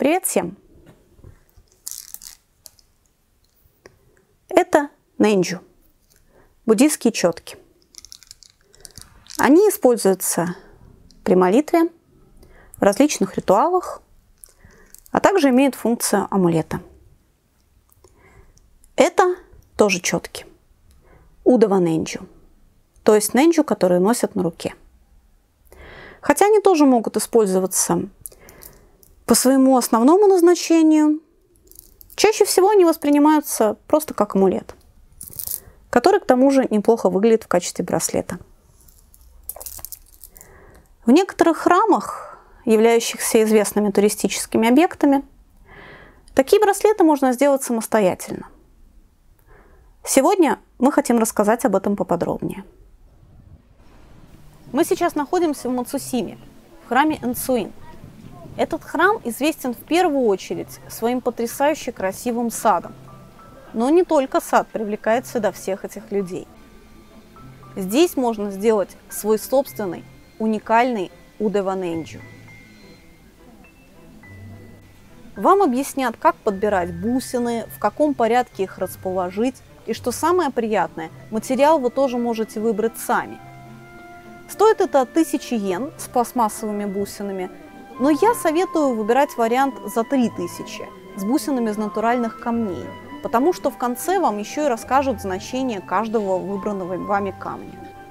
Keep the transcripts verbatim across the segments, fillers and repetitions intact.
Привет всем! Это нэнджу, буддийские четки. Они используются при молитве, в различных ритуалах, а также имеют функцию амулета. Это тоже четки. Удава нэнджу, то есть нэнджу, которые носят на руке. Хотя они тоже могут использоваться по своему основному назначению, чаще всего они воспринимаются просто как амулет, который к тому же неплохо выглядит в качестве браслета. В некоторых храмах, являющихся известными туристическими объектами, такие браслеты можно сделать самостоятельно. Сегодня мы хотим рассказать об этом поподробнее. Мы сейчас находимся в Мацусиме, в храме Энцуин. Этот храм известен в первую очередь своим потрясающе красивым садом. Но не только сад привлекает сюда всех этих людей. Здесь можно сделать свой собственный, уникальный удава нэнджу. Вам объяснят, как подбирать бусины, в каком порядке их расположить, и что самое приятное, материал вы тоже можете выбрать сами. Стоит это тысячи йен с пластмассовыми бусинами, но я советую выбирать вариант за три тысячи с бусинами из натуральных камней, потому что в конце вам еще и расскажут значение каждого выбранного вами камня.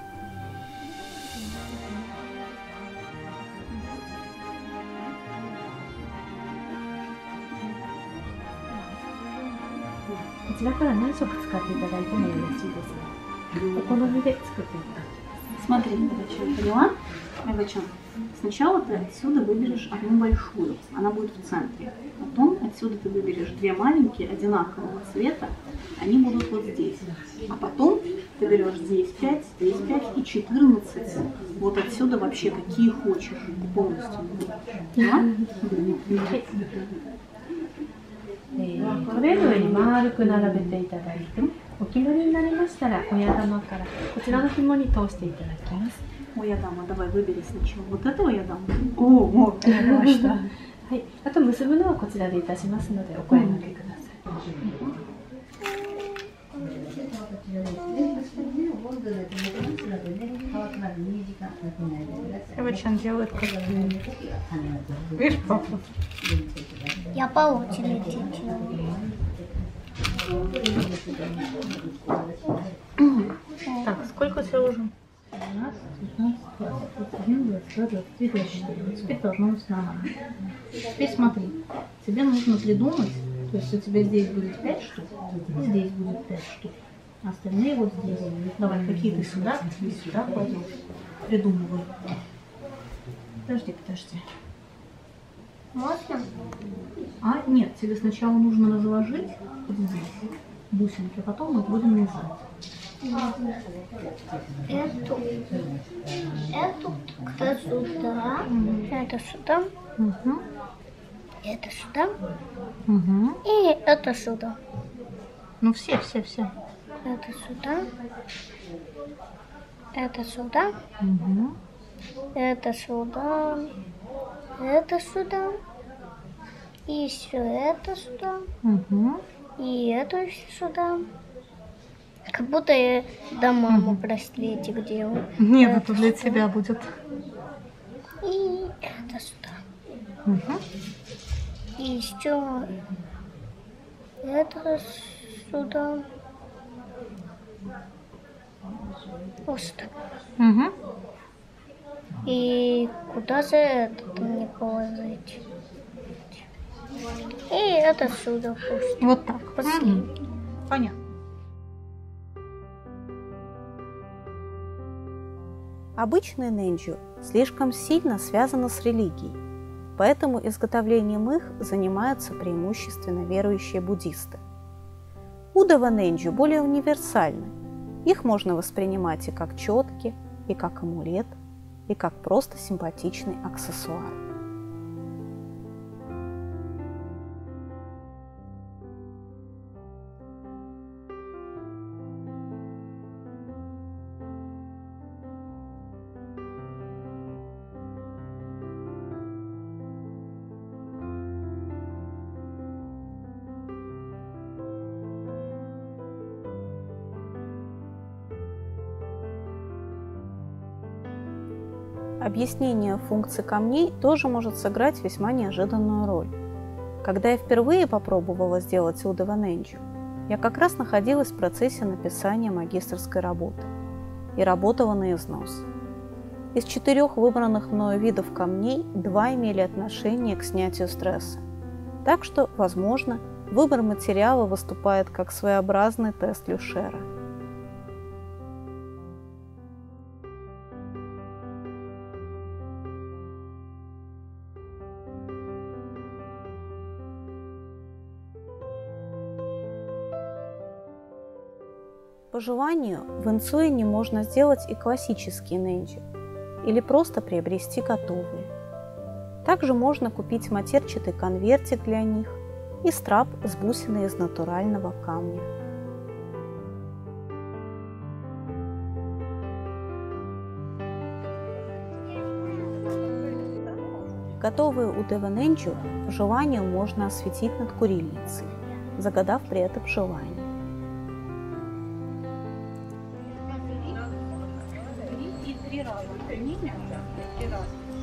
Смотри, Мегачон, поняла? Мегачон, сначала ты отсюда выберешь одну большую, она будет в центре. Потом отсюда ты выберешь две маленькие, одинакового цвета, они будут вот здесь. А потом ты берешь здесь пять, здесь пять и четырнадцать. Вот отсюда вообще какие хочешь, ты полностью. Поняла? トレーの上に丸く並べていただいて、お決まりになりましたら親玉からこちらの紐に通していただきます。 Моя дама, давай выбери сначала вот этого я дам. О, вот, понимаешь, はい。あと結ぶのはこちらでいたしますのでお声掛けください。 Мегачон делает как видишь, папа? Я по очереди делаю. Так, сколько у тебя уже? Теперь должно быть нормально. Теперь смотри, тебе нужно придумать, то есть у тебя здесь будет пять штук, здесь будет пять штук, а остальные вот здесь. Давай, какие ты сюда, какие сюда кладешь. Придумывай. Подожди, подожди. Можно? А, нет, тебе сначала нужно разложить вот здесь бусинки, а потом мы будем вязать. Эту, эту как-то сюда, это сюда, Угу. это сюда Угу. и это сюда. Ну все, все, все. Это сюда, это сюда, Угу. это сюда, это сюда, и еще это сюда, Угу. и это еще сюда. Как будто я до мамы браслетик делаю. Нет, это для тебя будет. И это сюда. Угу. И еще это сюда. Вот сюда. Угу. И куда же этот мне положить? И это сюда пусть. Вот так. Последний. Понятно. Обычные нэнджу слишком сильно связаны с религией, поэтому изготовлением их занимаются преимущественно верующие буддисты. Удава нэнджу более универсальны. Их можно воспринимать и как четки, и как амулет, и как просто симпатичный аксессуар. объяснение функций камней тоже может сыграть весьма неожиданную роль. Когда я впервые попробовала сделать Удава Ненджу, я как раз находилась в процессе написания магистерской работы и работала на износ. Из четырех выбранных мною видов камней два имели отношение к снятию стресса. Так что, возможно, выбор материала выступает как своеобразный тест Люшера. По желанию, в Инцуине можно сделать и классические ненджи, или просто приобрести готовые. Также можно купить матерчатый конвертик для них и страп с бусиной из натурального камня. Готовые Удава Ненджу по желанию можно осветить над курильницей, загадав при этом желание. Три раза. Три раза.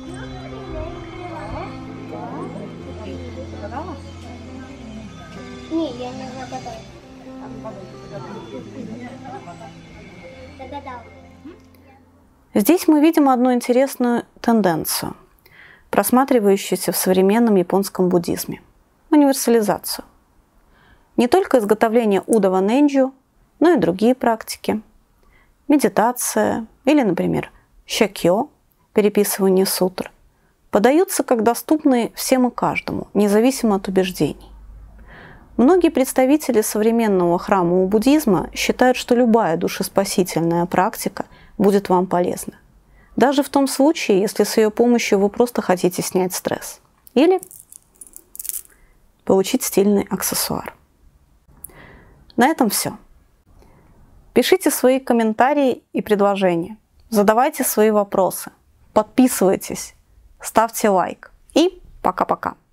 Загадала? Не, я не загадала. Загадала. Здесь мы видим одну интересную тенденцию, просматривающуюся в современном японском буддизме – универсализацию. Не только изготовление Удава Ненджу, но и другие практики – медитация или, например, щакё, переписывание сутр, подаются как доступные всем и каждому, независимо от убеждений. Многие представители современного храмового буддизма считают, что любая душеспасительная практика будет вам полезна. Даже в том случае, если с ее помощью вы просто хотите снять стресс. Или получить стильный аксессуар. На этом все. Пишите свои комментарии и предложения. Задавайте свои вопросы. Подписывайтесь. Ставьте лайк. И пока-пока.